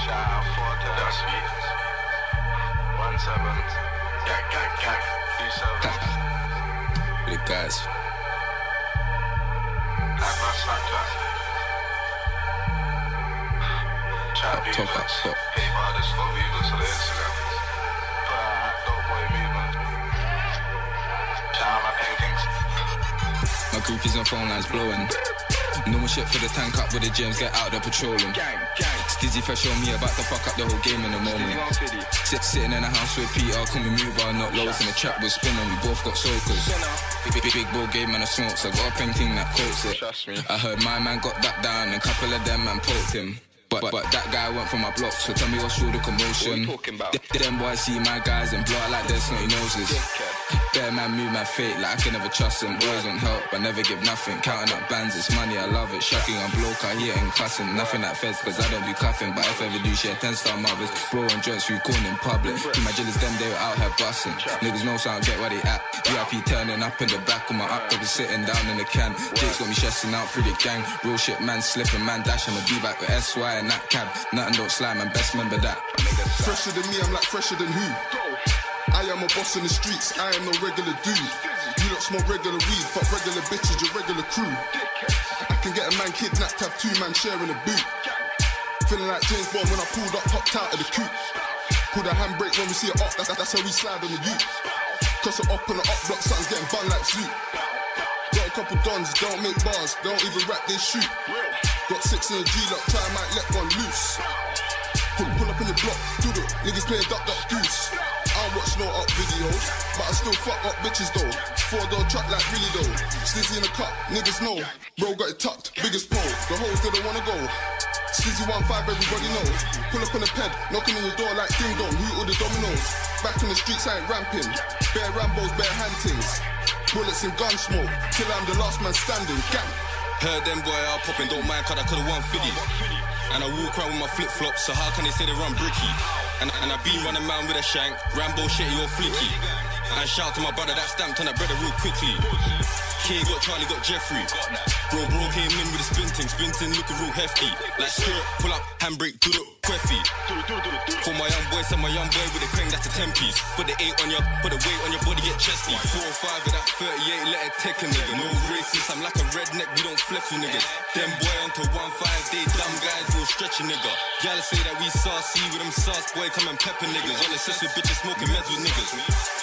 Shout out for that's me. 17. Gang. 27. The guys. Have my Snapchat. Chat viewers. Hey, this for viewers on the Instagram. Dope boy movement. Shout out my paintings. My groupies and phone lines blowing. Normal shit for the tank up with the gems, get out there patrolling. Gang. Stizzy fresh on me, about to fuck up the whole game in a moment. Sitting in a house with Peter, call me mover, not loads in the trap was spinning. We both got soakers. Big ball game man, I smoke, so I got a painting that quotes it. Trust me. I heard my man got that down, and a couple of them man poked him. But that guy went from my block, so tell me what's all the commotion. What you talking about? Them boys see my guys and blow out like their snotty noses. Bear man move my fate like I can never trust them. Boys won't help, I never give nothing. Counting up bands, it's money, I love it. Shocking, I'm bloke, I hear and cussing. Nothing that feds, cause I don't be cuffing. But if ever do share 10-star mothers, bro and joints we calling in public. My jealous them, they were out here busting. Niggas know so I don't get where they at. VIP turning up in the back of my up, I was sitting down in the can. Jake's got me stressing out through the gang. Real shit, man slipping, man dash. I'ma be back with SY and that cab. Nothing don't slide, man, best member that. Fresher than me, I'm like fresher than who? I am a boss in the streets, I am no regular dude. You lot smoke regular weed, fuck regular bitches, your regular crew. I can get a man kidnapped, have two man sharing a boot. Feeling like James Bond when I pulled up, popped out of the coupe. Pull the handbrake when we see it up, that's how we slide on the ute. Cross it up on the up block, something's getting bun like soup. Got a couple dons, don't make bars, don't even rap, they shoot. Got 6 in a G-lock, try might let one loose. Pull up in the block, do it, niggas playing duck goose. I don't watch no up videos, but I still fuck up bitches though. 4-door truck like really though. Slizzy in the cup, niggas know. Bro got it tucked, biggest pole. The hoes didn't wanna go. Slizzy 1-5, everybody knows. Pull up on the ped, knocking on your door like ding dong. Who all the dominoes? Back in the streets, I ain't ramping. Bare Rambos, bare hantings. Bullets and gun smoke, till I'm the last man standing. Gang. Heard them boy out popping, don't mind cause I could've won 50. And I walk around with my flip-flops, so how can they say they run bricky? And I been running man with a shank, Rambo shitty or flicky. And shout to my brother that stamped on that brother real quickly. King got Charlie, got Jeffrey. Bro came in with a spinting looking real hefty. Like skirt, pull up, handbrake, do the queffy. For my young boy, send my young boy with a crane, that's a 10-piece. Put the 8 on your, put the weight on your body, get chesty. 4 or 5 with that 38, let it take a nigga. No racist, I'm like a redneck, we don't flex with niggas. Them boy onto 1-5, they dumb guys, we'll stretch a nigga. Y'all say that we saucy with them sauce, boy, come and pepper niggas. All the sis with bitches smoking meds with niggas.